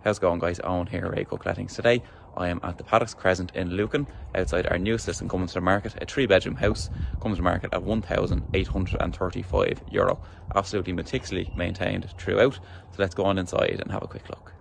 How's it going, guys? Owen here, Ray Cook Lettings. Today I am at the Paddocks Crescent in Lucan, outside our newest listing coming to the market. A 3-bedroom house comes to market at €1,835. Absolutely meticulously maintained throughout. So let's go on inside and have a quick look.